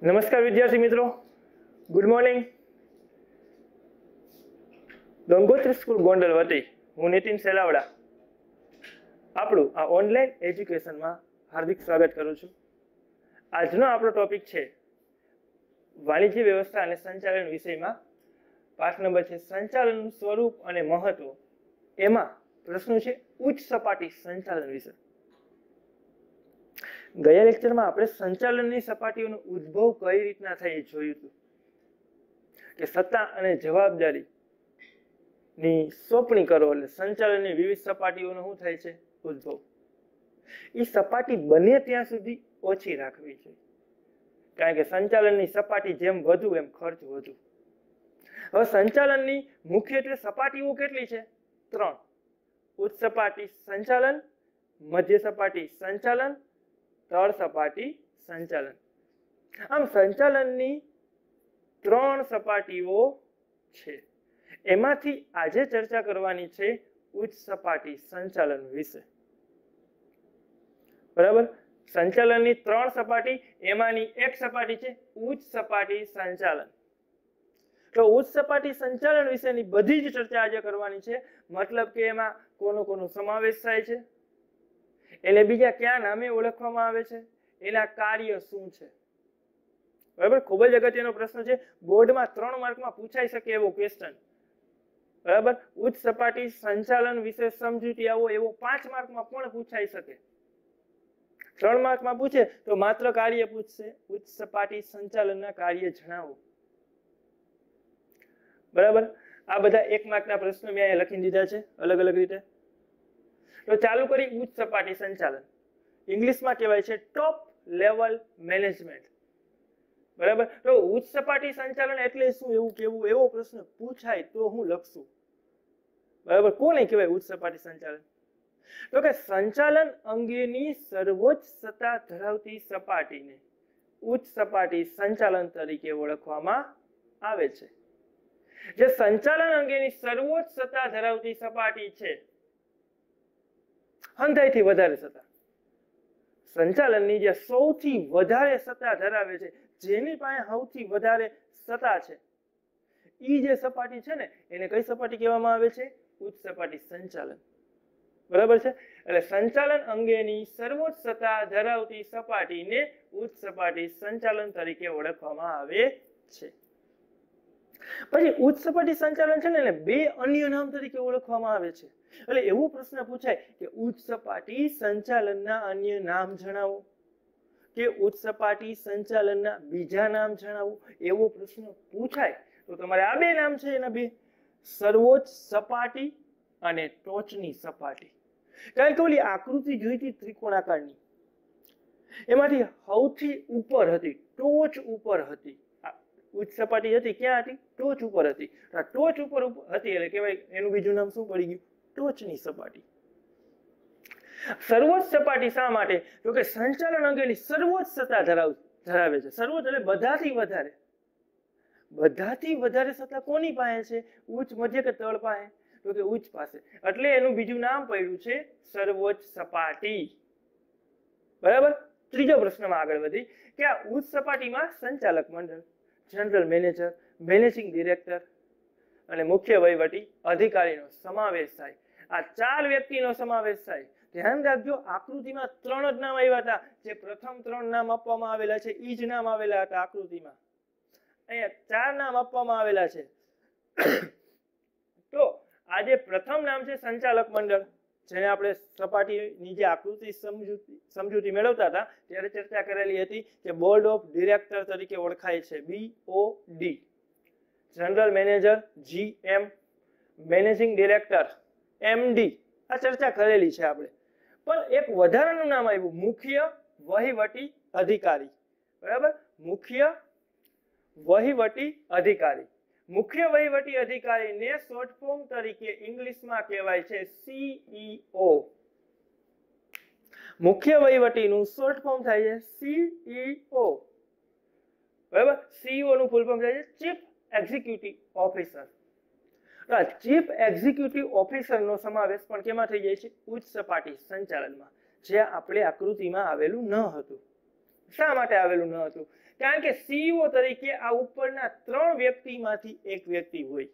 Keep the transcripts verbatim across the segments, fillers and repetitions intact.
નમસ્કાર વિદ્યાર્થી મિત્રો, good morning. Gangotri school Gondal વતી હું નીતિન સેલાવડા આપણું આ ઓનલાઈન એજ્યુકેશનમાં હાર્દિક સ્વાગત કરું છું. આજનો આપણો ટોપિક છે વાણિજ્ય વ્યવસ્થા અને સંચાલન વિષયમાં. પાઠ નંબર છે સંચાલનનું સ્વરૂપ અને મહત્વ. એમાં પ્રશ્ન છે ઉચ્ચ સપાટી સંચાલન વિશે. ગયા લેક્ચરમાં આપણે સંચાલનની સપાટીઓનો ઉદ્ભવ કઈ રીતના થઈ જોયું હતું કે સત્તા અને જવાબદારી ની સોંપણી કરો એટલે સંચાલનની વિવિધ સપાટીઓનો શું થાય છે ઉદ્ભવ. એ સપાટી બને ત્યાં સુધી ઓછી રાખવી જોઈએ, કારણ કે સંચાલનની સપાટી જેમ વધુ એમ ખર્ચ વધુ. હવે સંચાલનની મુખ્યત્વે સપાટીઓ કેટલી છે? ત્રણ. ઉચ્ચ સપાટી સંચાલન, મધ્ય સપાટી સંચાલન, તળ સપાટી સંચાલન. આમ સંચાલનની ત્રણ સપાટીઓ છે. એમાંથી આજે ચર્ચા કરવાની છે ઉચ્ચ સપાટી સંચાલન વિશે. બરાબર? સંચાલનની ત્રણ સપાટી, એમાંની એક સપાટી છે ઉચ્ચ સપાટી સંચાલન. તો ઉચ્ચ સપાટી સંચાલન વિશેની બધી જ ચર્ચા આજે કરવાની છે. મતલબ કે એમાં કોનો કોનો સમાવેશ થાય છે, એટલે બીજા કયા નામે ઓળખવામાં આવે છે, એના કાર્ય શું છે. બરાબર? ખૂબ જ અગત્યનો પ્રશ્ન છે. બોર્ડમાં ત્રણ માર્કમાં પૂછાઈ શકે એવો ક્વેશ્ચન. બરાબર? ઉચ્ચ સપાટી સંચાલન વિશે સમજૂતી આવો એવો પાંચ માર્કમાં પણ પૂછાઈ શકે. ત્રણ માર્કમાં પૂછે તો માત્ર કાર્ય પૂછશે, ઉચ્ચ સપાટી સંચાલનના કાર્ય જણાવો. બરાબર? આ બધા એક માર્કના પ્રશ્નો મેં અહીંયા લખી દીધા છે અલગ અલગ રીતે. તો ચાલુ કરી ઉચ્ચ સપાટી સંચાલન. ઇંગ્લિશમાં કહેવાય છે ટોપ લેવલ મેનેજમેન્ટ. બરાબર? તો ઉચ્ચ સપાટી સંચાલન એટલે શું એવું કેવું એવો પ્રશ્ન પૂછાય તો હું લખશું. બરાબર? કોને કહેવાય ઉચ્ચ સપાટી સંચાલન? તો કે સંચાલન અંગેની સર્વોચ્ચ સત્તા ધરાવતી સપાટીને ઉચ્ચ સપાટી સંચાલન તરીકે ઓળખવામાં આવે છે. જે સંચાલન અંગેની સર્વોચ્ચ સત્તા ધરાવતી સપાટી છે, હંધાઈથી વધારે સત્તા, સંચાલનની જે સૌથી વધારે સત્તા ધરાવે છે, જેની પાસે સૌથી વધારે સત્તા છે, ઈ જે સપાટી છે ને એને કઈ સપાટી કહેવામાં આવે છે? ઉચ્ચ સપાટી સંચાલન. બરાબર છે? એટલે સંચાલન અંગેની સર્વોચ્ચ સત્તા ધરાવતી સપાટીને ઉચ્ચ સપાટી સંચાલન તરીકે ઓળખવામાં આવે છે. પછી ઉચ્ચ સપાટી સંચાલન છે ને એને બે અન્ય નામ તરીકે ઓળખવામાં આવે છે. એટલે એવો પ્રશ્ન પૂછાય કે ઉચ્ચ સપાટી સંચાલનના અન્ય નામ જણાવો, કે ઉચ્ચ સપાટી સંચાલનના બીજા નામ જણાવો. એવો પ્રશ્ન પૂછાય તો તમારે આ બે નામ છે એના બે, સર્વોચ્ચ સપાટી અને ટોચની સપાટી. કારણ કે ઓલી આકૃતિ જોઈતી ત્રિકોણાકારની, એમાંથી સૌથી ઉપર હતી, ટોચ ઉપર હતી ઉચ્ચ સપાટી હતી. ક્યાં હતી? ટોચ ઉપર હતી. ટોચ ઉપર હતી એટલે કહેવાય એનું બીજું નામ શું પડી ગયું? ટોચની સપાટી. સર્વોચ્ચ સપાટી શા માટે? તો કે સંચાલન અંગેની સર્વોચ્ચ સત્તા ધરાવ ધરાવે છે. સર્વોચ્ચ એટલે બધાથી વધારે. બધાથી વધારે સત્તા કોની પાસે છે? ઉચ્ચ, મધ્ય કે તળ પાસે? તો કે ઉચ્ચ પાસે. એટલે એનું બીજું નામ પડ્યું છે સર્વોચ્ચ સપાટી. બરાબર? ત્રીજો પ્રશ્નમાં આગળ વધી કે આ ઉચ્ચ સપાટીમાં સંચાલક મંડળ, જનરલ મેનેજર, મેનેજિંગ ડિરેક્ટર અને મુખ્ય વહીવટી અધિકારીનો સમાવેશ થાય. આ ચાર વ્યક્તિનો સમાવેશ થાય. ધ્યાન રાખજો, આકૃતિમાં ત્રણ જ નામ આવ્યા હતા. જે પ્રથમ ત્રણ નામ આપવામાં આવેલા છે ઈ જ નામ આવેલા હતા આકૃતિમાં. અહીંયા ચાર નામ આપવામાં આવેલા છે. તો આ જે પ્રથમ નામ છે સંચાલક મંડળ, જેને આપણે સપાટીની જે આકૃતિ સમજૂતી સમજૂતી મેળવતા હતા ત્યારે ચર્ચા કરેલી હતી કે બોર્ડ ઓફ ડિરેક્ટર તરીકે ઓળખાય છે, B O D. General manager G M, managing director M D. આ ચર્ચા કરેલી છે આપણે. પણ એક વધારાનું નામ આવ્યું, મુખ્ય વહીવટી અધિકારી. બરાબર? મુખ્ય વહીવટી અધિકારી. મુખ્ય વહીવટી અધિકારીને શોર્ટ ફોર્મ તરીકે ઇંગ્લિશમાં કહેવાય છે સીઈઓ. મુખ્ય વહીવટીનું શોર્ટ ફોર્મ થાય છે સીઈઓ. બરાબર? સીઈઓ નું ફૂલ ફોર્મ થાય છે chief executive officer. Chief executive officer નો સમાવેશ પણ કેમાં થઈ જાય છે? ઉચ્ચ સપાટી સંચાલનમાં, જે આપણે આકૃતિમાં આવેલું ન હતું. શા માટે આવેલું ન હતું? કારણ કે સીઈઓ તરીકે આ ઉપરના ત્રણ વ્યક્તિમાંથી એક વ્યક્તિ હોય.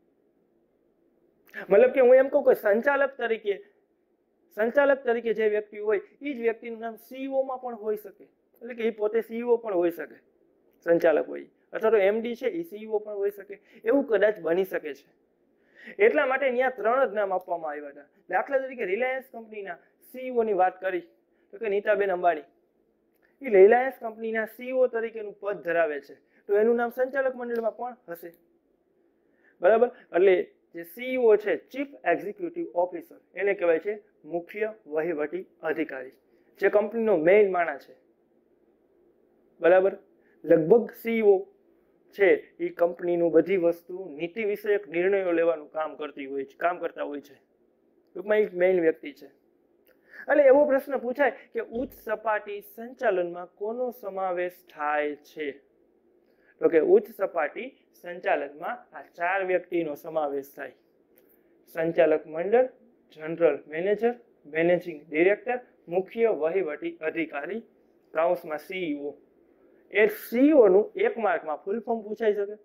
મતલબ કે હું એમ કહું કે સંચાલક તરીકે સંચાલક તરીકે જે વ્યક્તિ હોય એ જ વ્યક્તિનું નામ સીઈઓ માં પણ હોઈ શકે, એટલે કે એ પોતે સીઈઓ પણ હોઈ શકે, સંચાલક હોય, અથવા તો એમડી છે એ સીઈઓ પણ હોઈ શકે, એવું કદાચ બની શકે છે. એટલા માટે ત્યાં ત્રણ જ નામ આપવામાં આવ્યા હતા. દાખલા તરીકે રિલાયન્સ કંપનીના સીઈઓ ની વાત કરી તો કે નીતાબેન અંબાણી, એ રિલાયન્સ કંપનીના સીઈઓ તરીકેનું પદ ધરાવે છે, તો એનું નામ સંચાલક મંડળમાં પણ હશે. બરાબર, એટલે જે સીઈઓ છે ચીફ એક્ઝિક્યુટિવ ઓફિસર, એને કહેવાય છે મુખ્ય વહીવટી અધિકારી, જે કંપનીનો મેઇન માણસ છે. બરાબર, લગભગ સીઈઓ છે એ કંપનીનું બધી વસ્તુ નીતિ વિષયક નિર્ણયો લેવાનું કામ કરતી હોય છે કામ કરતા હોય છે. ટૂંકમાં એક મેઇન વ્યક્તિ છે. એટલે એવો પ્રશ્ન પૂછાય કે ઉચ્ચ સપાટી સંચાલનમાં કોનો સમાવેશ થાય છે? તો કે ઉચ્ચ સપાટી સંચાલનમાં આ ચાર વ્યક્તિનો સમાવેશ થાય: સંચાલક મંડળ, જનરલ મેનેજર, મેનેજિંગ ડિરેક્ટર, મુખ્ય વહીવટી અધિકારી, કાઉન્સમાં સીઈઓ. એ સીઈઓ નું એક માર્કમાં ફૂલ ફોર્મ પૂછાઈ શકે: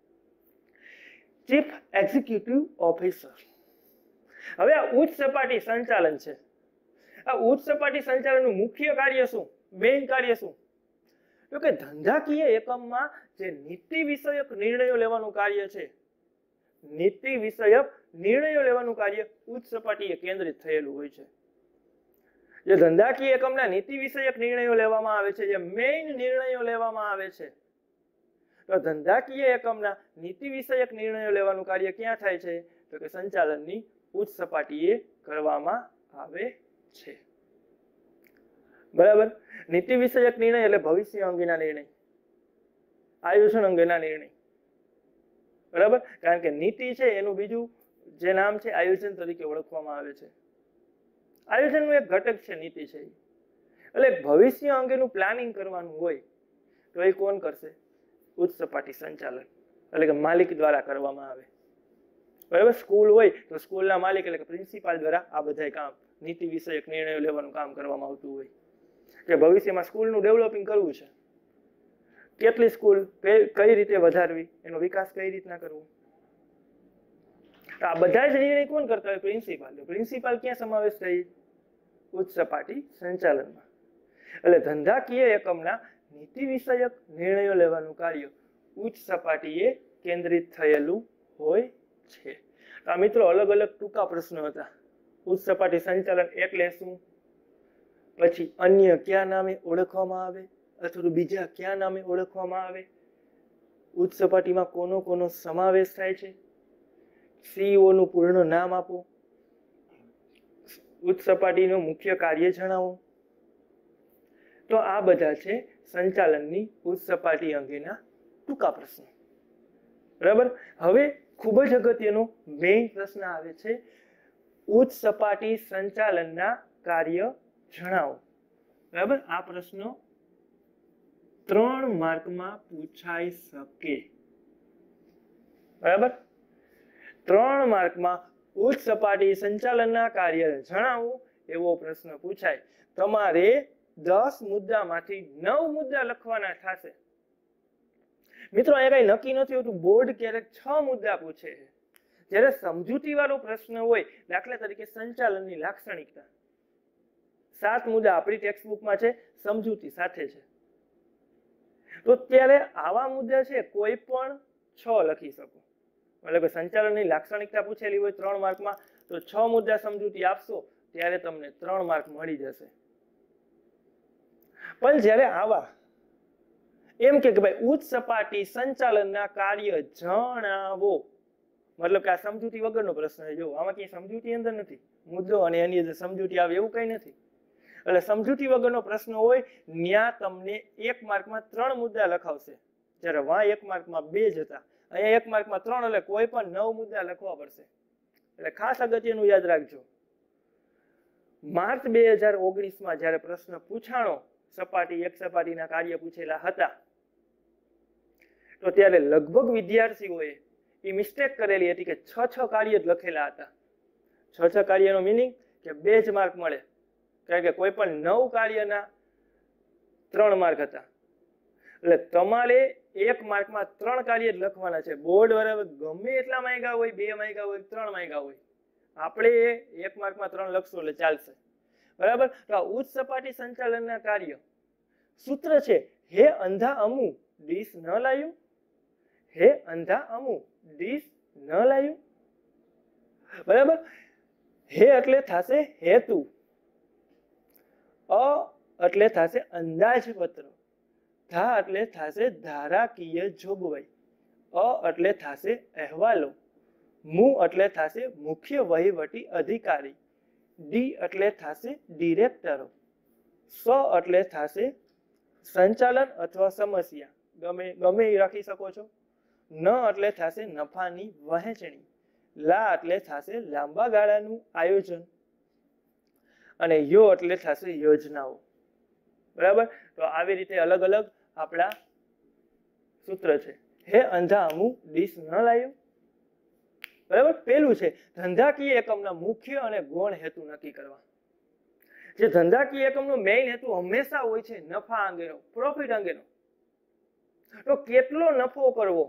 ચીફ એક્ઝિક્યુટિવ ઓફિસર. હવે આ ઉચ્ચ સપાટી સંચાલન છે. આ ઉચ્ચ સપાટી સંચાલનનું મુખ્ય કાર્ય શું, મેઇન કાર્ય શું? તો કે ધંધાકીય એકમમાં જે નીતિ વિષયક નિર્ણયો લેવાનું કાર્ય છે, નીતિ વિષયક નિર્ણયો લેવાનું કાર્ય ઉચ્ચ સપાટીએ કેન્દ્રિત થયેલું હોય છે. જે ધંધાકીય એકમના નીતિ વિષયક નિર્ણયો લેવામાં આવે છે, જે મેઇન નિર્ણયો લેવામાં આવે છે, તો ધંધાકીય એકમના નીતિ વિષયક નિર્ણયો લેવાનું કાર્ય ક્યાં થાય છે? તો કે સંચાલનની ઉચ્ચ સપાટીએ કરવામાં આવે છે. બરાબર, નીતિ વિષયક નિર્ણય એટલે ભવિષ્ય અંગેના નિર્ણય, આયોજન અંગેના નિર્ણય. બરાબર, કારણ કે નીતિ છે એનું બીજું જે નામ છે આયોજન તરીકે ઓળખવામાં આવે છે. આયોજનનું એક ઘટક છે નીતિ છે. એટલે ભવિષ્ય અંગેનું પ્લાનિંગ કરવાનું હોય તો એ કોણ કરશે? ઉચ્ચ સપાટી સંચાલન, એટલે કે માલિક દ્વારા કરવામાં આવે. બરાબર, સ્કૂલ હોય તો સ્કૂલના માલિક એટલે કે પ્રિન્સિપાલ દ્વારા આ બધા કામ નીતિ વિષયક નિર્ણયો લેવાનું કામ કરવામાં આવતું હોય. કે ભવિષ્યમાં સ્કૂલનું ડેવલપિંગ કરવું છે, કેટલી સ્કૂલ કઈ રીતે વધારવી, એનો વિકાસ કઈ રીતના કરવો, આ બધા જ નિર્ણય કોણ કરતા હોય? પ્રિન્સિપાલ. પ્રિન્સિપાલ ક્યાં સમાવેશ થઈ? ઉચ્ચ સપાટી સંચાલનમાં. એટલે ધંધાકીય એકમના નીતિ વિષયક નિર્ણયો લેવાનું કાર્ય ઉચ્ચ સપાટીએ કેન્દ્રિત થયેલું હોય છે. આ મિત્રો અલગ અલગ ટૂંકા પ્રશ્નો હતા. ઉચ્ચ સપાટી સંચાલન એટલે શું, પછી અન્ય કયા નામે ઓળખવામાં આવે, અથવા બીજા કયા નામે ઓળખવામાં આવે, ઉચ્ચ સપાટીમાં કોનો કોનો સમાવેશ થાય છે, સીઈઓ નું પૂર્ણ નામ આપો, ઉચ્ચ સપાટીનું મુખ્ય કાર્ય જણાવો. તો આ બધા છે સંચાલનની ઉચ્ચ સપાટી અંગેના ટૂંકા પ્રશ્નો. બરાબર, હવે ખૂબ જ અગત્યનો મેઇન પ્રશ્ન આવે છે: ઉચ્ચ સપાટી સંચાલનના કાર્ય જણાવો. બરાબર, આ પ્રશ્નો ત્રણ માર્કમાં પૂછાઈ શકે. બરાબર, ત્રણ માર્કમાં ઉચ્ચ સપાટી સંચાલનના કાર્ય જણાવો એવો પ્રશ્ન પૂછાય. તમારે દસ મુદ્દામાંથી નવ મુદ્દા લખવાના થશે. મિત્રો અહીંયા કઈ નક્કી નથી હોતું, બોર્ડ ક્યારેક છ મુદ્દા પૂછે છે. જ્યારે સમજૂતી વાળો પ્રશ્ન હોય, દાખલા તરીકે સંચાલનની લાક્ષણિકતા, સાત મુદ્દા આપણી ટેક્સ્ટબુકમાં છે, સમજૂતી સાથે છે, તો ત્યારે આવા મુદ્દા છે કોઈ પણ છ લખી શકો. મતલબ કે સંચાલનની લાક્ષણિકતા પૂછેલી હોય ત્રણ માર્કમાં, તો છ મુદ્દા સમજૂતી આપશો ત્યારે તમને ત્રણ માર્ક મળી જશે. પણ જ્યારે આવા એમ કે ભાઈ ઉચ્ચ સપાટી સંચાલનના કાર્ય જણાવો, મતલબ કે આ સમજૂતી વગરનો પ્રશ્ન છે. જો આમાં ક્યાંય સમજૂતી અંદર નથી, મુદ્દો અને એની અંદર સમજૂતી આવે એવું કઈ નથી. એટલે સમજૂતી વગરનો પ્રશ્ન હોય ત્યાં તમને એક માર્કમાં ત્રણ મુદ્દા લખાવશે, જ્યારે વા એક માર્કમાં બે જ હતા, અહીંયા એક માર્કમાં ત્રણ, એટલે કોઈ પણ નવ મુદ્દા લખવા પડશે. એટલે ખાસ અગત્યનું યાદ રાખજો, માર્ચ બે હજાર ઓગણીસ માં જયારે પ્રશ્ન પૂછાણો, સપાટી એક સપાટીના કાર્ય પૂછેલા હતા, તો ત્યારે લગભગ વિદ્યાર્થીઓએ એ મિસ્ટેક કરેલી હતી કે છ છ કાર્ય જ લખેલા હતા. છ છ કાર્યનો મિનિંગ કે બે જ માર્ક મળે, કારણ કે કોઈ પણ નવ કાર્યના ત્રણ માર્ક હતા. એટલે તમારે એક માર્કમાં ત્રણ કાર્ય લખવાના છે. બોર્ડ વાળા ગમે એટલા માંગ્યા હોય, બે માંગ્યા હોય, ત્રણ માંગ્યા હોય, આપણે એક માર્કમાં ત્રણ લખશું એટલે ચાલશે. બરાબર. તો આ ઉચ્ચ સપાટી સંચાલનના કાર્ય સૂત્ર છે હે અંધા અમુ ડીશ ન લાયું, હે અંધા અમુ ડીશ ન લાયું. બરાબર. હે એટલે થશે હેતુ, અ એટલે થશે અંદાજપત્ર, ધા એટલે થશે ધારાકીય જોગવાઈ, અ એટલે થશે અહેવાલો, મુ એટલે થશે મુખ્ય વહીવટી અધિકારી, ડી એટલે થશે ડિરેક્ટરો, સ એટલે થશે સંચાલન અથવા સમસ્યા, ગમે ગમે એ રાખી શકો છો. ન એટલે થશે નફાની વહેંચણી, લા એટલે થશે લાંબા ગાળાનું આયોજન અને યો એટલે થશે યોજનાઓ. બરાબર. તો આવી રીતે અલગ અલગ આપણા સૂત્ર છે. હે અંધા અમુ ડીશ ન લાયું. બરાબર. પેલું છે ધંધાકીય એકમના મુખ્ય અને ગૌણ હેતુ નક્કી કરવા. જે ધંધાકીય એકમનો મેઇન હેતુ હંમેશા હોય છે નફા અંગેનો, પ્રોફિટ અંગેનો. તો કેટલો નફો કરવો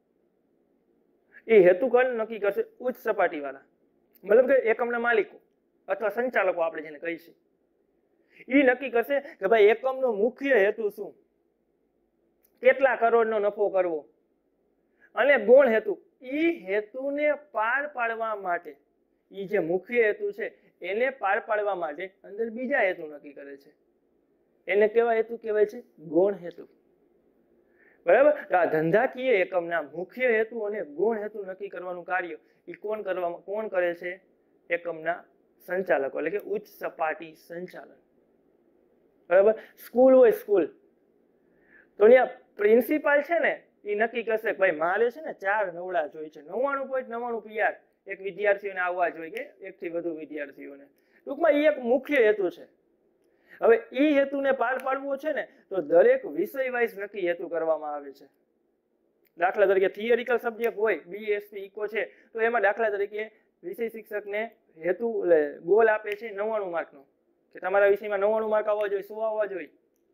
એ હેતુ કોણ નક્કી કરશે? ઉચ્ચ સપાટી વાળા, મતલબ કે એકમના માલિકો અથવા સંચાલકો આપણે જેને કહીએ, એ નક્કી કરશે કે ભાઈ એકમનો મુખ્ય હેતુ શું, કેટલા કરોડનો નફો કરવો, અને ગૌણ હેતુ એ હેતુને પાર પાડવા માટે, એ જે મુખ્ય હેતુ છે એને પાર પાડવા માટે અંદર બીજા હેતુ નક્કી કરે છે. એને કેવા હેતુ કહેવાય છે? ગૌણ હેતુ. બરાબર. આ ધંધાકીય એકમના મુખ્ય હેતુ અને ગૌણ હેતુ નક્કી કરવાનું કાર્ય એ કોણ કરવામાં કોણ કરે છે? એકમના સંચાલકો, એટલે કે ઉચ્ચ સપાટી સંચાલન. બરાબર. સ્કૂલ હોય સ્કૂલ, તો ત્યાં પ્રિન્સિપાલ છે ને એ નક્કી કરશે કે ભાઈ મારે છે ને ચાર નવડા જોઈએ છે, નવ્વાણું પોઈન્ટ નવ્વાણું પીઆર એક વિદ્યાર્થીઓને આવવા જોઈએ કે એકથી વધુ વિદ્યાર્થીઓને. ટૂંકમાં એ એક મુખ્ય હેતુ છે. હવે એ હેતુને પાર પાડવો છે ને તો દરેક વિષય વાઇઝ નક્કી હેતુ કરવામાં આવે છે. દાખલા તરીકે થિયરિકલ સબ્જેક્ટ હોય, બીએસસી ઇકો છે, તો એમાં દાખલા તરીકે વિષય શિક્ષકને હેતુ ગોલ આપે છે નવ્વાણું માર્કનો, કે તમારા વિષયમાં નવ્વાણું માર્ક આવવા જોઈએ, સો આવવા જોઈએ.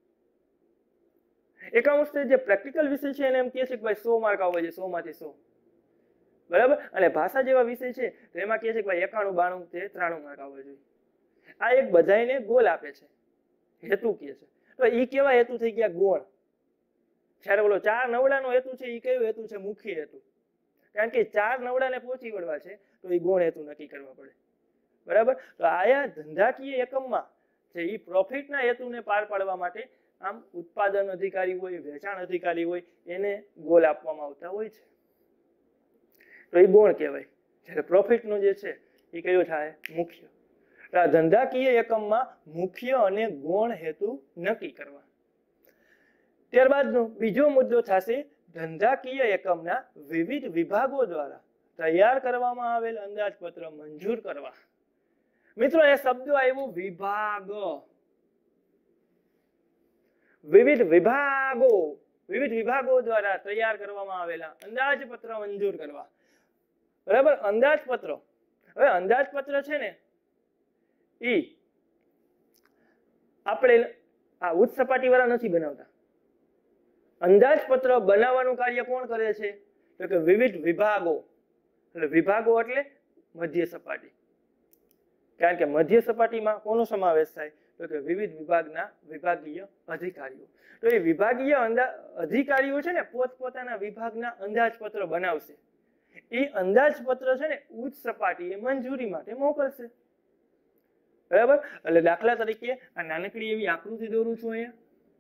એકાઉન્ટ્સ જે પ્રેક્ટિકલ વિષય છે એને એમ કહે છે કે ભાઈ સો માર્ક આવવા જોઈએ, સો માંથી સો. બરાબર. અને ભાષા જેવા વિષય છે તો એમાં કહે છે કે ભાઈ એકાણું બાણું તે ત્રાણું માર્ક આવવા જોઈએ. આ એક બધાને ગોલ આપે છે, હેતુ કહે છે. તો એ કેવા હેતુ થઈ ગયા? ગૌણ. જ્યારે બોલો ચાર નવડાનો હેતુ છે એ કયો હેતુ છે? મુખ્ય હેતુ. કારણ કે ચાર નવડાને પહોંચી વળવા છે તો એ ગૌણ હેતુ નક્કી કરવા પડે. બરાબર. તો આયા ધંધાકીય એકમમાં જે એ પ્રોફિટના હેતુને પાર પાડવા માટે આમ ઉત્પાદન અધિકારી હોય, વેચાણ અધિકારી હોય, એને ગોલ આપવામાં આવતા હોય છે. તો એ ગૌણ કહેવાય. જ્યારે પ્રોફિટનો જે છે એ કયો થાય? મુખ્ય. આ ધંધાકીય એકમમાં મુખ્ય અને ગૌણ હેતુ નક્કી કરવા. ત્યારબાદનો બીજો મુદ્દો થશે ધંધાકીય એકમના વિવિધ વિભાગો દ્વારા તૈયાર કરવામાં આવેલ અંદાજપત્ર મંજૂર કરવા. મિત્રો એ શબ્દ આવ્યો વિભાગ. વિવિધ વિભાગો, વિવિધ વિભાગો દ્વારા તૈયાર કરવામાં આવેલા અંદાજપત્ર મંજૂર કરવા. બરાબર. અંદાજપત્ર, હવે અંદાજપત્ર છે ને ઈ આપણે આ ઉચ્ચ સપાટી વાળા નથી બનાવતા. અંદાજપત્ર બનાવવાનું કાર્ય કોણ કરે છે? તો કે વિવિધ વિભાગો. એટલે વિભાગો એટલે મધ્ય સપાટી. કારણ કે મધ્ય સપાટીમાં કોનો સમાવેશ થાય? તો કે વિવિધ વિભાગના વિભાગીય અધિકારીઓ. તો એ વિભાગીય અધિકારીઓ છે ને પોતપોતાના વિભાગના અંદાજપત્ર બનાવશે. એ અંદાજપત્ર છે ને ઉચ્ચ સપાટીએ મંજૂરી માટે મોકલશે. બરાબર. એટલે દાખલા તરીકે આ નાનકડી એવી આકૃતિ દોરું છું અહીંયા.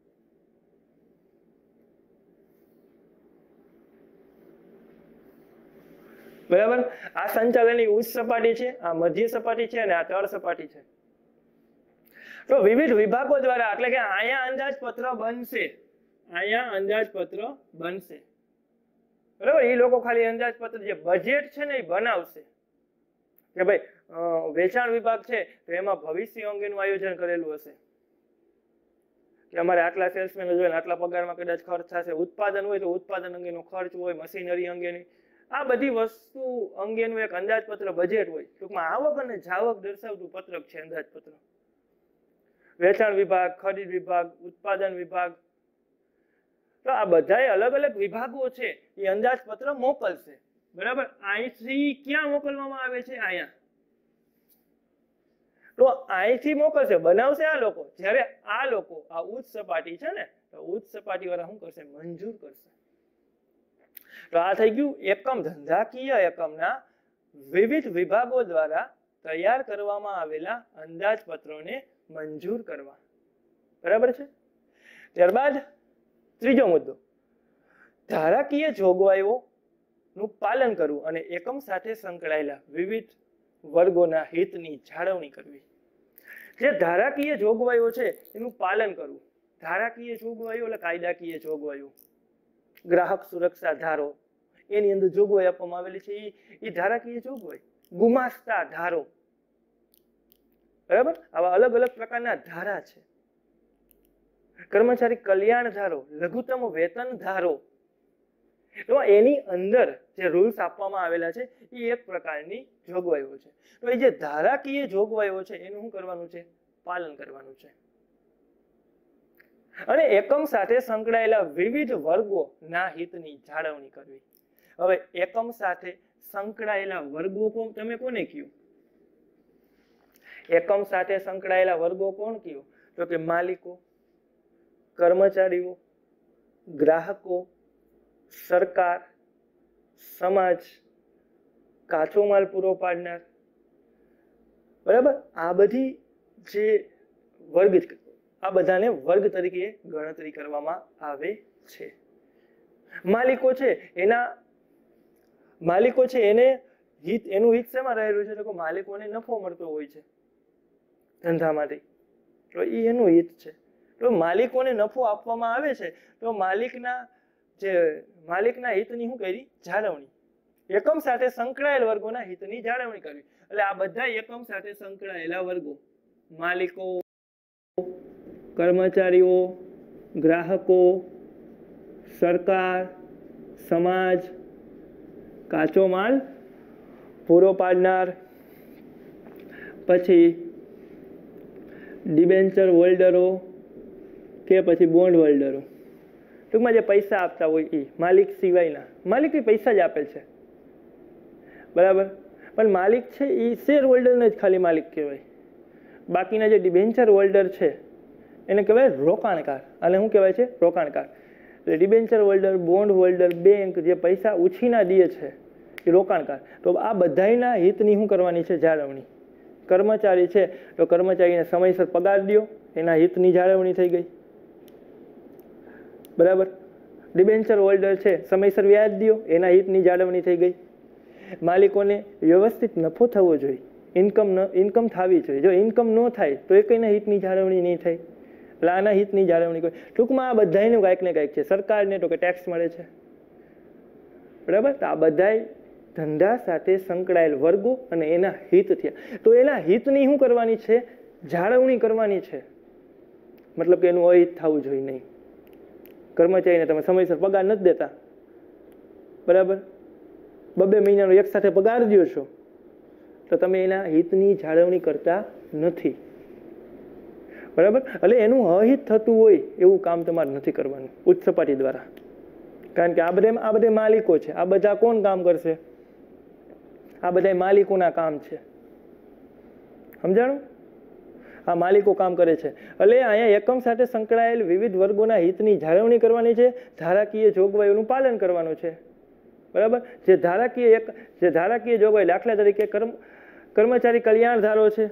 બરાબર. આ સંચાલનની ઉચ્ચ સપાટી છે, આ મધ્ય સપાટી છે અને આ તળ સપાટી છે. તો વિવિધ વિભાગો દ્વારા, એટલે કે અહીંયા અંદાજપત્ર બનશે, અહીંયા અંદાજપત્ર બનશે. બરાબર. એ લોકો ખાલી અંદાજપત્ર જે બજેટ છે ને એ બનાવશે કે ભાઈ વેચાણ વિભાગ છે તો એમાં ભવિષ્ય અંગેનું આયોજન કરેલું હશે કે અમારે આટલા સેલ્સમેન જોઈએ, આટલા પગારમાં કદાચ ખર્ચ થશે. ઉત્પાદન હોય તો ઉત્પાદન અંગેનો ખર્ચ હોય, મશીનરી અંગેની આ બધી વસ્તુ અંગેનું એક અંદાજપત્ર બજેટ હોય. ટૂંકમાં આવક અને જાવક દર્શાવતું પત્રક છે અંદાજપત્ર. વેચાણ વિભાગ, ખરીદ વિભાગ, ઉત્પાદન વિભાગ, તો આ બધાય અલગ અલગ વિભાગો છે એ અંદાજપત્ર મોકલશે, બરાબર. અહીંથી ક્યાં મોકલવામાં આવે છે? અહીંયા. તો અહીંથી મોકલશે, બનાવશે આ લોકો. જ્યારે આ લોકો આ ઉચ્ચ સપાટી છે ને, તો ઉચ્ચ સપાટી વાળા શું કરશે? મંજૂર કરશે. તો આ થઈ ગયું એકમ ધંધાકીય એકમના વિવિધ વિભાગો દ્વારા તૈયાર કરવામાં આવેલા અંદાજપત્રોને મંજૂર કરવા, બરાબર છે. ત્યારબાદ ત્રીજો મુદ્દો, ધારાકીય જોગવાઈઓનું પાલન કરવું અને એકમ સાથે સંકળાયેલા વિવિધ વર્ગોના હિતની જાળવણી કરવી. જે ધારાકીય જોગવાઈઓ છે એનું પાલન કરવું. ધારાકીય જોગવાઈઓ એટલે કાયદાકીય જોગવાઈઓ, ગ્રાહક સુરક્ષા ધારો, એની અંદર જોગવાઈ આપવામાં આવેલી છે એ ધારાકીય જોગવાઈ. ગુમાસ્તા ધારો, બરાબર. આવા અલગ અલગ પ્રકારના ધારા છે. કર્મચારી કલ્યાણ ધારો, લઘુત્તમ વેતન ધારો, તો એની અંદર જે રૂલ્સ આપવામાં આવેલા છે એ એક પ્રકારની જોગવાઈઓ છે. તો એ જે ધારાકીય જોગવાઈઓ છે એનું શું કરવાનું છે? પાલન કરવાનું છે. અને એકમ સાથે સંકળાયેલા વિવિધ વર્ગોના હિતની જાળવણી કરવી. હવે એકમ સાથે સંકળાયેલા વર્ગો કોણ? તમે કોને કયો? એકમ સાથે સંકળાયેલા વર્ગો કોણ કયો? તો કે માલિકો, કર્મચારીઓ, ગ્રાહકો, સરકાર, સમાજ, કાચો માલ પૂરો પાડનાર, બરાબર. આ બધી જે વર્ગ, આ બધાને વર્ગ તરીકે ગણતરી કરવામાં આવે છે. માલિકો છે એના માલિકો છે એને હિત, એનું હિત શેમાં રહેલું છે? તો કે માલિકોને નફો મળતો હોય છે ધંધામાંથી, તો એ એનું હિત છે. તો માલિકોને નફો આપવામાં આવે છે, તો માલિકના જે માલિકના હિતની શું કરી? જાળવણી. એકમ સાથે સંકળાયેલ વર્ગોના હિતની જાળવણી કરવી. એટલે આ બધા એકમ સાથે સંકળાયેલા વર્ગો, માલિકો, કર્મચારીઓ, ગ્રાહકો, સરકાર, સમાજ, કાચો માલ પૂરો પાડનાર, પછી ડિબેન્ચર હોલ્ડરો કે પછી બોન્ડ હોલ્ડરો, ટૂંકમાં જે પૈસા આપતા હોય એ માલિક સિવાયના. માલિક એ પૈસા જ આપે છે, બરાબર. પણ માલિક છે એ શેર હોલ્ડરને જ ખાલી માલિક કહેવાય. બાકીના જે ડિબેન્ચર હોલ્ડર છે એને કહેવાય રોકાણકાર. અને શું કહેવાય છે? રોકાણકાર. એટલે debenture holder, bond holder, bank જે પૈસા ઉછીના દે છે એ રોકાણકાર. તો આ બધાના હિતની શું કરવાની છે? જાળવણી. કર્મચારી છે તો કર્મચારીને સમયસર પગાર દો, એના હિતની જાળવણી થઈ ગઈ, બરાબર. ડિબેન્ચર હોલ્ડર છે, સમયસર વ્યાજ દો, એના હિતની જાળવણી થઈ ગઈ. માલિકોને વ્યવસ્થિત નફો થવો જોઈએ, ઇન્કમ ન ઇન્કમ થવી જોઈએ. જો ઇન્કમ ન થાય તો એ કઈના હિતની જાળવણી નહીં થાય. એટલે આના હિતની જાળવણી કોઈ. ટૂંકમાં આ બધાનું કાંઈક ને કાંઈક છે. સરકારને તો કે ટેક્સ મળે છે, બરાબર. તો આ બધા ધંધા સાથે સંકળાયેલ વર્ગો અને એના હિત થયા. તો એના હિતની શું કરવાની છે? જાળવણી કરવાની છે. મતલબ કે એનું અહિત થવું જોઈએ નહીં. કર્મચારીને તમે સમયસર પગાર નથી દેતા, બરાબર, બબે મહિનાનો એક સાથે પગાર દો છો, તો તમે એના હિતની જાળવણી કરતા નથી, બરાબર. એટલે એનું અહિત થતું હોય એવું કામ તમારે નથી કરવાનું ઉચ્ચ સપાટી દ્વારા. કારણ કે આ બધા આ બધા માલિકો છે. આ બધા કોણ કામ કરશે? આ બધા માલિકોના કામ છે. સમજાણું? આ માલિકો કામ કરે છે. એટલે અહીંયા એકમ સાથે સંકળાયેલ વિવિધ વર્ગોના હિતની જાળવણી કરવાની છે. ધારાકીય જોગવાઈઓનું પાલન કરવાનું છે, બરાબર. જે ધારાકીય એક જે ધારાકીય જોગવાઈ, દાખલા તરીકે કર્મ કર્મચારી કલ્યાણ ધારો છે,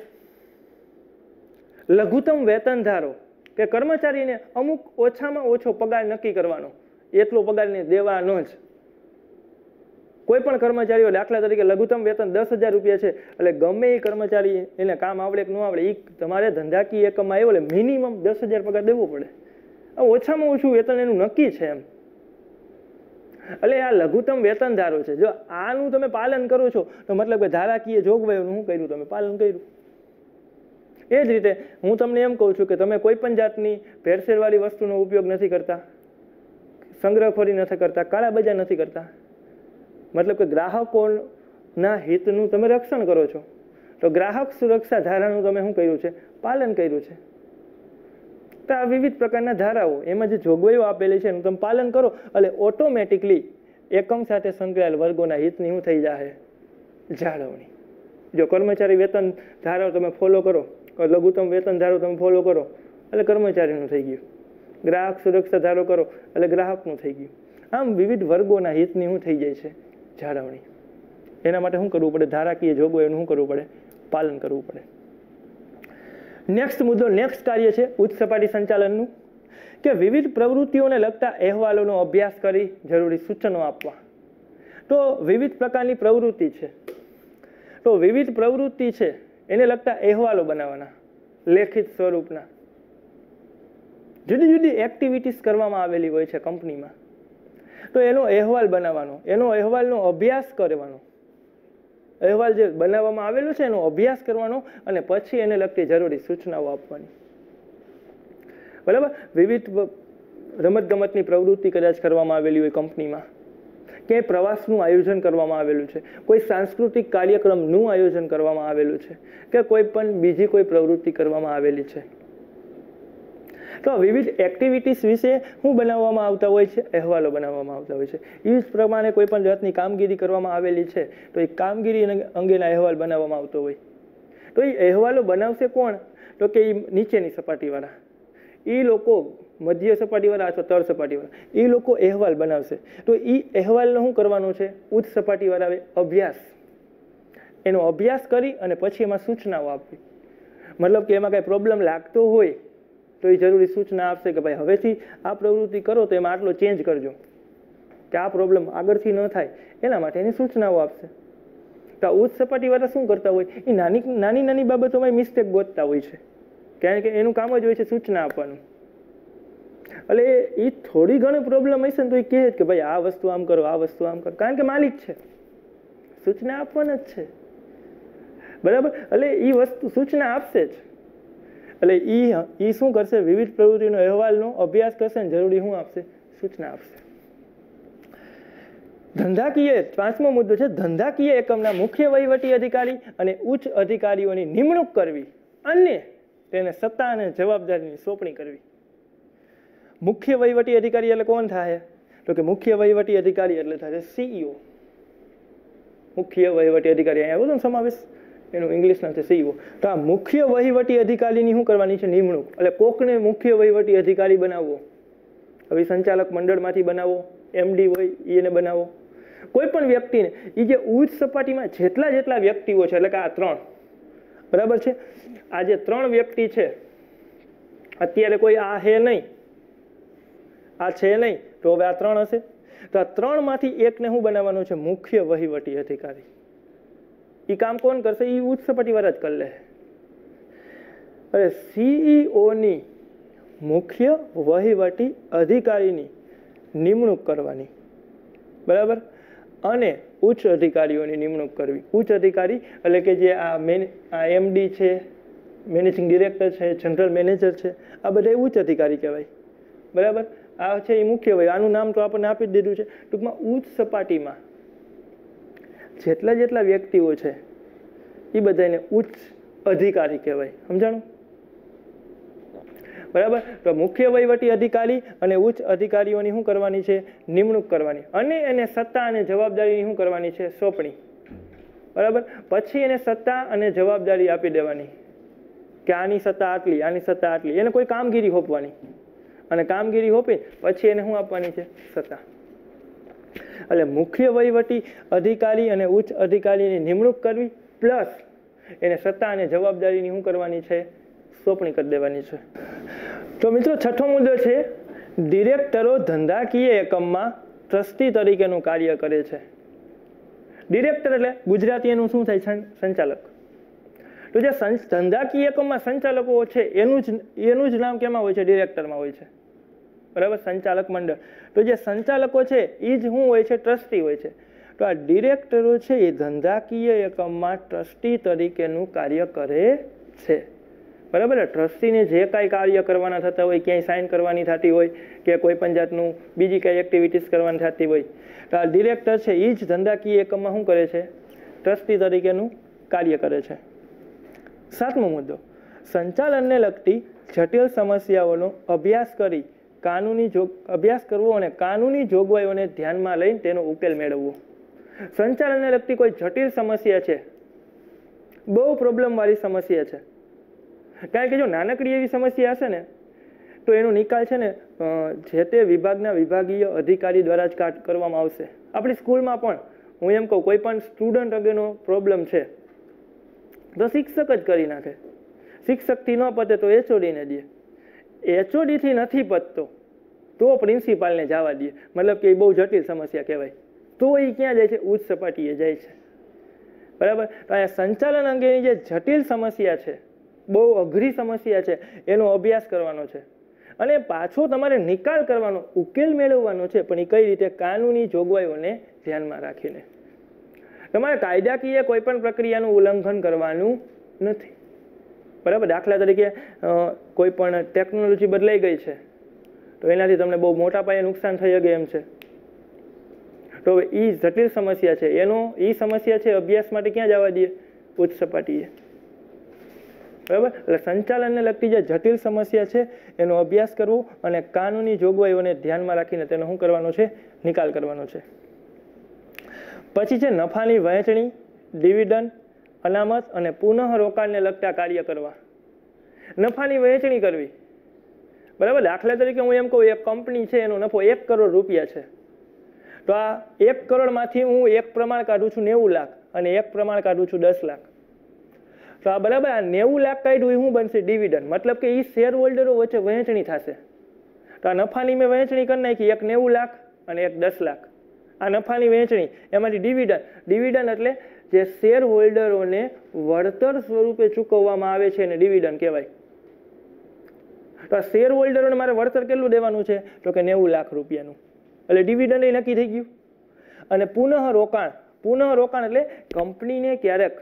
લઘુત્તમ વેતન ધારો કે કર્મચારીને અમુક ઓછામાં ઓછો પગાર નક્કી કરવાનો, એટલો પગારને દેવાનો જ. કોઈ પણ કર્મચારીઓ, દાખલા તરીકે લઘુત્તમ વેતન દસ હજાર રૂપિયા છે, એટલે ગમે એ કર્મચારી એને કામ આવડે કે ન આવડે, એ તમારે ધંધાકીય એકમમાં આવ્યો એટલે મિનિમમ દસ હજાર પગાર દેવો પડે. ઓછામાં ઓછું વેતન એનું નક્કી છે એમ. એટલે આ લઘુત્તમ વેતન ધારો છે. જો આનું તમે પાલન કરો છો તો મતલબ કે ધારાકીય જોગવાઈઓનું શું કર્યું? તમે પાલન કર્યું. એ જ રીતે હું તમને એમ કહું છું કે તમે કોઈ પણ જાતની ભેળસેળવાળી વસ્તુનો ઉપયોગ નથી કરતા, સંગ્રહખોરી નથી કરતા, કાળા બજાર નથી કરતા, મતલબ કે ગ્રાહકોના હિતનું તમે રક્ષણ કરો છો. તો ગ્રાહક સુરક્ષા ધારાનું તમે શું કર્યું છે? પાલન કર્યું છે. તો આ વિવિધ પ્રકારના ધારાઓ એમાં જે જોગવાઈઓ આપેલી છે એનું તમે પાલન કરો એટલે ઓટોમેટિકલી એકમ સાથે સંકળાયેલ વર્ગોના હિતની શું થઈ જાય? જાળવણી. જો કર્મચારી વેતન ધારો તમે ફોલો કરો, લઘુત્તમ વેતન ધારો તમે ફોલો કરો એટલે કર્મચારીનું થઈ ગયું. ગ્રાહક સુરક્ષા ધારો કરો એટલે ગ્રાહકનું થઈ ગયું. આમ વિવિધ વર્ગોના હિતની શું થઈ જાય છે? જાળવણી. એના માટે શું કરવું પડે? ધારાકીય જોગવાઈઓનું શું કરવું પડે? પાલન કરવું પડે. નેક્સ્ટ મુદ્દો, નેક્સ્ટ કાર્ય છે ઉચ્ચ સપાટી સંચાલનનું, કે વિવિધ પ્રવૃત્તિઓને લગતા અહેવાલોનો અભ્યાસ કરી જરૂરી સૂચનો આપવા. તો વિવિધ પ્રકારની પ્રવૃત્તિ છે, તો વિવિધ પ્રવૃત્તિ છે એને લગતા અહેવાલો બનાવવાના લેખિત સ્વરૂપના. જુદી જુદી એક્ટિવિટીઝ કરવામાં આવેલી હોય છે કંપનીમાં, તો એનો અહેવાલ બનાવવાનો, એનો અહેવાલનો અભ્યાસ કરવાનો. અહેવાલ જે બનાવવામાં આવેલો છે એનો અભ્યાસ કરવાનો અને પછી એને લગતી જરૂરી સૂચનાઓ આપવાની. બરાબર. વિવિધ રમતગમતની પ્રવૃત્તિ કદાચ કરવામાં આવેલી હોય કંપનીમાં, ક્યાંય પ્રવાસનું આયોજન કરવામાં આવેલું છે, કોઈ સાંસ્કૃતિક કાર્યક્રમનું આયોજન કરવામાં આવેલું છે, કે કોઈ પણ બીજી કોઈ પ્રવૃત્તિ કરવામાં આવેલી છે, તો વિવિધ એક્ટિવિટીઝ વિશે શું બનાવવામાં આવતા હોય છે? અહેવાલો બનાવવામાં આવતા હોય છે. એ જ પ્રમાણે કોઈ પણ જાતની કામગીરી કરવામાં આવેલી છે તો એ કામગીરી અંગેના અહેવાલ બનાવવામાં આવતો હોય. તો એ અહેવાલો બનાવશે કોણ? તો કે એ નીચેની સપાટીવાળા, એ લોકો મધ્ય સપાટીવાળા અથવા તળ સપાટીવાળા, એ લોકો અહેવાલ બનાવશે. તો એ અહેવાલનો શું કરવાનો છે? ઉચ્ચ સપાટીવાળાએ અભ્યાસ, એનો અભ્યાસ કરી અને પછી એમાં સૂચનાઓ આપવી. મતલબ કે એમાં કાંઈ પ્રોબ્લેમ લાગતો હોય તો એ જરૂરી સૂચના આપશે કે ભાઈ હવેથી આ પ્રવૃત્તિ કરો તો એમાં આટલો ચેન્જ કરજો, કે આ પ્રોબ્લેમ આગળથી ન થાય એના માટે એની સૂચનાઓ આપશે. તો ઉચ્ચ સપાટીવાળા શું કરતા હોય? એ નાની નાની નાની બાબતોમાં મિસ્ટેક ગોતતા હોય છે, કારણ કે એનું કામ જ હોય છે સૂચના આપવાનું. એટલે એ થોડી ઘણી પ્રોબ્લેમ હશે ને તો એ કહે કે ભાઈ આ વસ્તુ આમ કરો, આ વસ્તુ આમ કરો, કારણ કે માલિક છે, સૂચના આપવાના જ છે. બરાબર. એટલે એ વસ્તુ સૂચના આપશે જ. એટલે ઈ ઈ શું કરશે? વિવિધ પ્રવૃત્તિનો અહેવાલનો અભ્યાસ કરશે ને જરૂરી શું આપશે? સૂચના આપશે. ધંધાકીય, પાંચમો મુદ્દો છે ધંધાકીય એકમના મુખ્ય વહીવટી અધિકારી અને ઉચ્ચ અધિકારીઓની નિમણૂક કરવી અને તેને સત્તા અને જવાબદારીની સોંપણી કરવી. મુખ્ય વહીવટી અધિકારી એટલે કોણ થાય? તો કે મુખ્ય વહીવટી અધિકારી એટલે થાય સીઈઓ. મુખ્ય વહીવટી અધિકારી અહીંયા બધો સમાવેશ, એનું ઇંગ્લિશ નામ છે સીઈઓ. તો આ મુખ્ય વહીવટી અધિકારીની શું કરવાની છે? નિમણૂક. એટલે કોકને મુખ્ય વહીવટી અધિકારી બનાવવો. હવે સંચાલક મંડળમાંથી બનાવો, એમડી હોય એને બનાવો, કોઈ પણ વ્યક્તિને. એ જે ઉચ્ચ સપાટીમાં જેટલા જેટલા વ્યક્તિઓ છે, એટલે કે આ ત્રણ, બરાબર છે, આ જે ત્રણ વ્યક્તિ છે અત્યારે કોઈ આ હે નહીં, આ છે નહીં, તો હવે આ ત્રણ હશે. તો આ ત્રણ માંથી એકને શું બનાવવાનું છે? મુખ્ય વહીવટી અધિકારી. એ કામ કોણ કરશે? એ ઉચ્ચ સપાટીવાળા જ કરી લે. અરે સીઈઓની મુખ્ય વહીવટી અધિકારીની નિમણૂક કરવાની, બરાબર, અને ઉચ્ચ અધિકારીઓની નિમણૂક કરવી. ઉચ્ચ અધિકારી એટલે કે જે આ મેન આ એમડી છે, મેનેજિંગ ડિરેક્ટર છે, જનરલ મેનેજર છે, આ બધા ઉચ્ચ અધિકારી કહેવાય. બરાબર. આ છે એ મુખ્ય વહીવટી. આનું નામ તો આપણને આપી જ દીધું છે. ટૂંકમાં ઉચ્ચ સપાટીમાં જેટલા જેટલા વ્યક્તિઓ છે એ બધાને ઉચ્ચ અધિકારી કહેવાય. સમજાણું? બરાબર. તો મુખ્ય વહીવટી અધિકારી અને ઉચ્ચ અધિકારીઓની શું કરવાની છે? નિમણૂક કરવાની, અને એને સત્તા અને જવાબદારીની શું કરવાની છે? સોંપણી. બરાબર. પછી એને સત્તા અને જવાબદારી આપી દેવાની કે આની સત્તા આટલી, આની સત્તા આટલી. એને કોઈ કામગીરી સોંપવાની, અને કામગીરી સોંપી પછી એને શું આપવાની છે? સત્તા. એટલે મુખ્ય વહીવટી અધિકારી અને ઉચ્ચ અધિકારીની નિમણૂક કરવી, પ્લસ એને સત્તા અને જવાબદારીની શું કરવાની છે? સોંપણી કરી દેવાની છે. તો મિત્રો છઠ્ઠો મુદ્દો છે ડિરેક્ટરો ધંધાકીય એકમમાં ટ્રસ્ટી તરીકેનું કાર્ય કરે છે. ડિરેક્ટર એટલે ગુજરાતી એનું શું થાય? સંચાલક. તો જે ધંધાકીય એકમમાં સંચાલકો છે એનું જ એનું જ નામ કેમાં હોય છે? ડિરેક્ટરમાં હોય છે. બરાબર. સંચાલક મંડળ. તો જે સંચાલકો છે એ જ શું હોય છે? ટ્રસ્ટી હોય છે. તો આ ડિરેક્ટરો છે એ ધંધાકીય એકમમાં ટ્રસ્ટી તરીકેનું કાર્ય કરે છે. બરાબર. ટ્રસ્ટીને જે કાંઈ કાર્ય કરવાના થતા હોય, ક્યાંય સાઇન કરવાની થતી હોય કે કોઈ પણ જાતનું બીજી કાંઈ એક્ટિવિટીઝ કરવાની થતી હોય, તો આ ડિરેક્ટર છે એ જ ધંધાકીય એકમમાં શું કરે છે? ટ્રસ્ટી તરીકેનું કાર્ય કરે છે. સાતમો મુદ્દો સંચાલનને લગતી જટિલ સમસ્યાઓનો અભ્યાસ કરી કાનૂની જોગ અભ્યાસ કરવો અને કાનૂની જોગવાઈઓને ધ્યાનમાં લઈને તેનો ઉકેલ મેળવવો. સંચાલનને લગતી કોઈ જટિલ સમસ્યા છે, બહુ પ્રોબ્લેમ વાળી સમસ્યા છે, કારણ કે જો નાનકડી એવી સમસ્યા હશે ને તો એનો નિકાલ છે ને જે તે વિભાગના વિભાગીય અધિકારી દ્વારા જ કાટ કરવામાં આવશે. આપણી સ્કૂલમાં પણ હું એમ કહું, કોઈ પણ સ્ટુડન્ટ અંગેનો પ્રોબ્લેમ છે તો શિક્ષક જ કરી નાખે. શિક્ષકથી ન પતે તો એચઓડીને દે, એચઓડીથી નથી પતતો તો પ્રિન્સિપાલને જવા દે. મતલબ કે એ બહુ જટિલ સમસ્યા કહેવાય. તો એ ક્યાં જાય છે? ઉચ્ચ સપાટીએ જાય છે. બરાબર. તો અહીંયા સંચાલન અંગેની જે જટિલ સમસ્યા છે, બહુ અઘરી સમસ્યા છે, એનો અભ્યાસ કરવાનો છે અને પાછો તમારે નિકાલ કરવાનો, ઉકેલ મેળવવાનો છે, પણ એ કઈ રીતે? કાનૂની જોગવાઈઓને ધ્યાનમાં રાખીને. તમારે કાયદાકીય કોઈ પણ પ્રક્રિયાનું ઉલ્લંઘન કરવાનું નથી. બરાબર. દાખલા તરીકે કોઈ પણ ટેકનોલોજી બદલાઈ ગઈ છે તો એનાથી તમને બહુ મોટા પાયે નુકસાન થઈ શકે એમ છે. તો હવે એ જટિલ સમસ્યા છે, એનો એ સમસ્યા છે અભ્યાસ માટે ક્યાં જવા દઈએ? ઉચ્ચ સપાટીએ. બરાબર. એટલે સંચાલનને લગતી જે જટિલ સમસ્યા છે એનો અભ્યાસ કરવો અને કાનૂની જોગવાઈઓને ધ્યાનમાં રાખીને તેનો શું કરવાનો છે? નિકાલ કરવાનો છે. પછી છે નફાની વહેંચણી, ડિવિડન્ડ, અનામત અને પુનઃ રોકાણને લગતા કાર્ય કરવા. નફાની વહેંચણી કરવી. બરાબર. દાખલા તરીકે હું એમ કહું, એક કંપની છે, એનો નફો એક કરોડ રૂપિયા છે, તો આ એક કરોડમાંથી હું એક પ્રમાણ કાઢું છું નેવું લાખ અને એક પ્રમાણ કાઢું છું દસ લાખ. તો આ બરાબર, આ નેવું લાખ કાઢ્યું એ શું બનશે? ડિવિડન્ડ. મતલબ કે એ શેર હોલ્ડરો વચ્ચે વહેંચણી થશે. તો આ નફાની મેં વહેંચણી કરી નાખી, એક નેવું લાખ અને એક દસ લાખ. આ નફાની વહેંચણી, એમાંથી ડિવિડન્ડ. ડિવિડન્ડ એટલે જે શેર હોલ્ડરોને વળતર સ્વરૂપે ચૂકવવામાં આવે છે એને ડિવિડન્ડ કહેવાય. તો આ શેર હોલ્ડરોને મારે વળતર કેટલું દેવાનું છે? તો કે નેવું લાખ રૂપિયાનું. એટલે ડિવિડન્ડ એ નક્કી થઈ ગયું. અને પુનઃ રોકાણ. પુનઃ રોકાણ એટલે કંપનીને ક્યારેક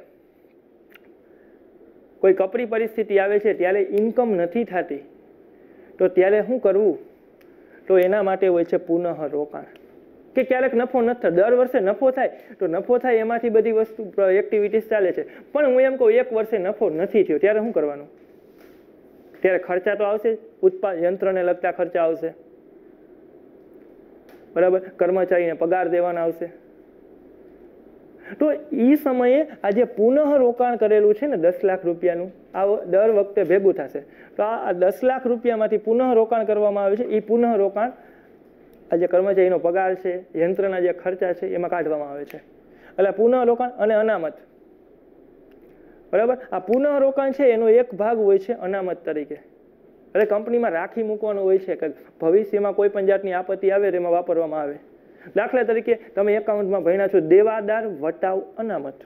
કોઈ કપરી પરિસ્થિતિ આવે છે, ત્યારે ઇન્કમ નથી થતી, તો ત્યારે શું કરવું? તો એના માટે હોય છે પુનઃ રોકાણ. કે ક્યારેક નફો નથી થતો, દર વર્ષે નફો થાય તો નફો થાય એમાંથી બધી વસ્તુ એક્ટિવિટીઝ ચાલે છે, પણ હું એમ કહું એક વર્ષે નફો નથી થયો, ત્યારે શું કરવાનું? ત્યારે ખર્ચા તો આવશે, ઉત્પાદન યંત્રને લગતા ખર્ચા આવશે. બરાબર. કર્મચારીને પગાર દેવાના આવશે. તો એ સમયે આ જે પુનઃ રોકાણ કરેલું છે ને દસ લાખ રૂપિયાનું, આ દર વખતે ભેગું થશે. તો આ દસ લાખ રૂપિયામાંથી પુનઃ રોકાણ કરવામાં આવે છે. એ પુનઃ રોકાણ આ જે કર્મચારીનો પગાર છે, યંત્રના જે ખર્ચા છે, એમાં કાઢવામાં આવે છે. એટલે પુનઃ રોકાણ અને અનામત. બરાબર. આ પુનઃ રોકાણ છે એનો એક ભાગ હોય છે અનામત તરીકે. એટલે કંપનીમાં રાખી મૂકવાનું હોય છે કે ભવિષ્યમાં કોઈ પણ જાતની આપત્તિ આવે એમાં વાપરવામાં આવે. દાખલા તરીકે તમે એકાઉન્ટમાં ભણ્યા છો દેવાદાર વટાવ અનામત,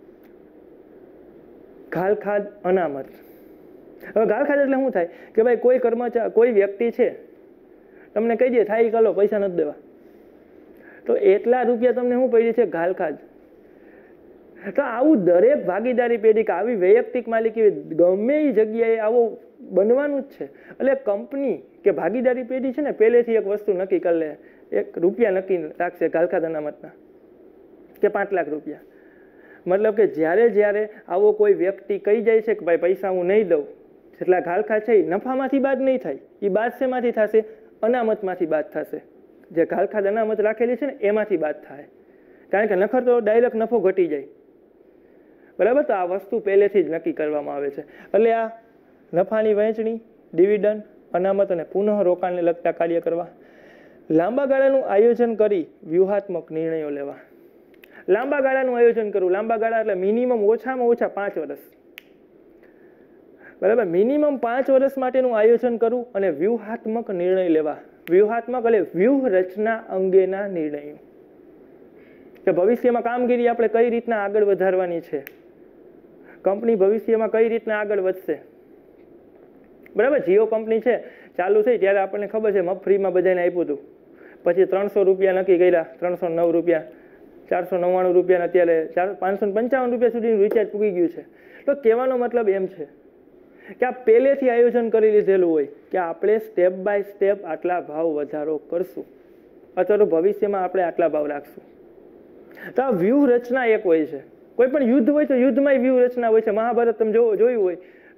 ઘાલખાદ અનામત. હવે ઘાલખાદ એટલે શું થાય કે ભાઈ કોઈ કર્મચારી, કોઈ વ્યક્તિ છે, તમને કહી દે થાય ચાલો પૈસા નથી દેવા, તો એટલા રૂપિયા તમને શું પડી છે? ઘાલખાદ. તો આવું દરેક ભાગીદારી પેઢી કે આવી વૈયક્તિક માલિકી ગમે એ જગ્યાએ આવો બનવાનું જ છે. એટલે કંપની કે ભાગીદારી પેઢી છે ને પહેલેથી એક વસ્તુ નક્કી કરી લે, એક રૂપિયા નક્કી રાખશે ઘાલખાદ અનામતના કે પાંચ લાખ રૂપિયા. મતલબ કે જ્યારે જ્યારે આવો કોઈ વ્યક્તિ કહી જાય છે કે ભાઈ પૈસા હું નહીં દઉં, જેટલા ઘાલખાદ છે એ નફામાંથી બાદ નહીં થાય, એ બાદ શેમાંથી થશે? અનામતમાંથી બાદ થશે. જે ઘાલખાદ અનામત રાખેલી છે ને એમાંથી બાદ થાય, કારણ કે નખર તો ડાયરેક્ટ નફો ઘટી જાય. બરાબર. તો આ વસ્તુ પહેલેથી જ નક્કી કરવામાં આવે છે. એટલે આ નફાની વહેંચણી, ડિવિડન્ડ, અનામત અને પુનઃ રોકાણને લગતા કાર્ય કરવા. લાંબા ગાળાનું આયોજન કરી વ્યૂહાત્મક નિર્ણયો લેવા. લાંબા ગાળાનું આયોજન કરવું. લાંબા ગાળા એટલે મિનિમમ ઓછામાં ઓછા પાંચ વર્ષ. બરાબર. મિનિમમ પાંચ વર્ષ માટેનું આયોજન કરવું અને વ્યૂહાત્મક નિર્ણય લેવા. વ્યૂહાત્મક એટલે વ્યૂહ રચના અંગેના નિર્ણયો, કે ભવિષ્યમાં કામગીરી આપણે કઈ રીતના આગળ વધારવાની છે, કંપની ભવિષ્યમાં કઈ રીતના આગળ વધશે. બરાબર. જીઓ કંપની છે, ચાલુ થઈ ત્યારે આપણને ખબર છે મફત બધાને આપ્યું હતું, પછી ત્રણસો રૂપિયા નક્કી કર્યા, ત્રણસો નવ રૂપિયા, ચારસો નવ્વાણું રૂપિયા, અત્યારે ચાર પાંચસો પંચાવન રૂપિયા સુધીનું રિચાર્જ પૂગી ગયું છે. તો કહેવાનો મતલબ એમ છે કે આ પહેલેથી આયોજન કરી લીધેલું હોય કે આપણે સ્ટેપ બાય સ્ટેપ આટલા ભાવ વધારો કરશું અથવા તો ભવિષ્યમાં આપણે આટલા ભાવ રાખશું. તો આ વ્યૂહ રચના એક હોય છે. કોઈ પણ યુદ્ધ હોય તો યુદ્ધમાં વ્યૂહ રચના હોય છે. મહાભારત તમે જો જોયું હોય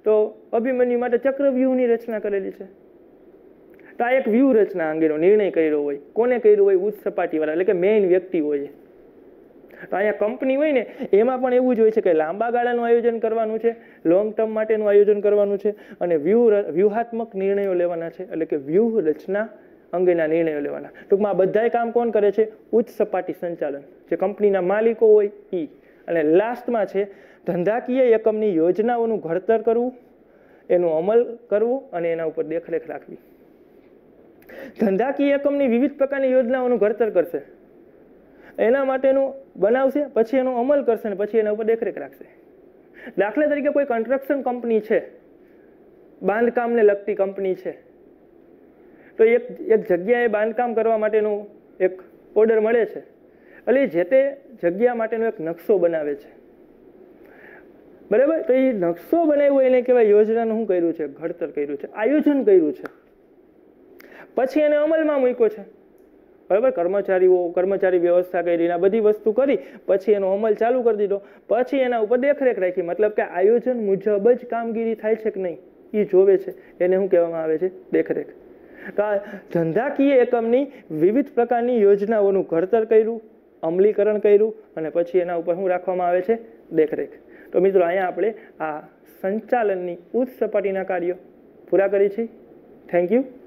તો અભિમન્યુ માટે ચક્રવ્યૂહની રચના કરેલી છે. તો આ એક વ્યૂહરચના અંગેનો નિર્ણય કર્યો હોય. કોને કર્યો હોય? ઉચ્ચ સપાટીવાળા, એટલે કે મેઇન વ્યક્તિ હોય. તો અહીંયા કંપની હોય ને એમાં પણ એવું જ હોય છે કે લાંબા ગાળાનું આયોજન કરવાનું છે, લોંગ ટર્મ માટેનું આયોજન કરવાનું છે અને વ્યૂહ વ્યૂહાત્મક નિર્ણયો લેવાના છે, એટલે કે વ્યૂહ રચના અંગેના નિર્ણયો લેવાના. ટૂંકમાં આ બધાય કામ કોણ કરે છે? ઉચ્ચ સપાટી સંચાલન, જે કંપનીના માલિકો હોય એ. અને લાસ્ટમાં છે ધંધાકીય એકમની યોજનાઓનું ઘડતર કરવું, એનું અમલ કરવો અને એના ઉપર દેખરેખ રાખવી. ધંધાકીય એકમની વિવિધ પ્રકારની યોજનાઓનું ઘડતર કરશે, એના માટેનું બનાવશે, પછી એનો અમલ કરશે ને પછી એના ઉપર દેખરેખ રાખશે. દાખલા તરીકે કોઈ કન્સ્ટ્રક્શન કંપની છે, બાંધકામને લગતી કંપની છે, તો એક એક જગ્યાએ બાંધકામ કરવા માટેનું એક ઓર્ડર મળે છે, એટલે જે તે જગ્યા માટેનો એક નકશો બનાવે છે, બરાબર. તો એ નકશો બનાવ્યો એને કહેવાય યોજનાનું શું કર્યું છે? ઘડતર કર્યું છે, આયોજન કર્યું છે. પછી એને અમલમાં મૂક્યો છે, બરાબર. કર્મચારીઓ કર્મચારી વ્યવસ્થા કરી, આ બધી વસ્તુ કરી, પછી એનો અમલ ચાલુ કરી દીધો, પછી એના ઉપર દેખરેખ રાખી. મતલબ કે આયોજન મુજબ જ કામગીરી થાય છે કે નહીં એ જોવે છે, એને શું કહેવામાં આવે છે? દેખરેખ. તો આ ધંધાકીય એકમની વિવિધ પ્રકારની યોજનાઓનું ઘડતર કર્યું, અમલીકરણ કર્યું અને પછી એના ઉપર શું રાખવામાં આવે છે? દેખરેખ. તો મિત્રો અહીંયા આપણે આ સંચાલનની ઉચ્ચ સપાટીના કાર્યો પૂરા કરી છે. Thank you.